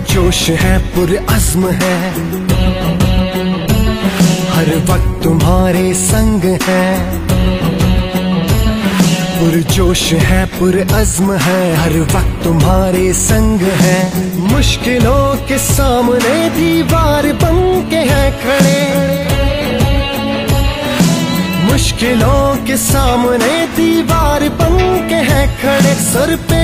पुरजोश है, पुरअज़्म है, हर वक्त तुम्हारे संग है। पुरजोश है, पुरअज़्म है, हर वक्त तुम्हारे संग है। मुश्किलों के सामने दीवार बन के है खड़े, मुश्किलों के सामने दीवार बन के है खड़े। सर पे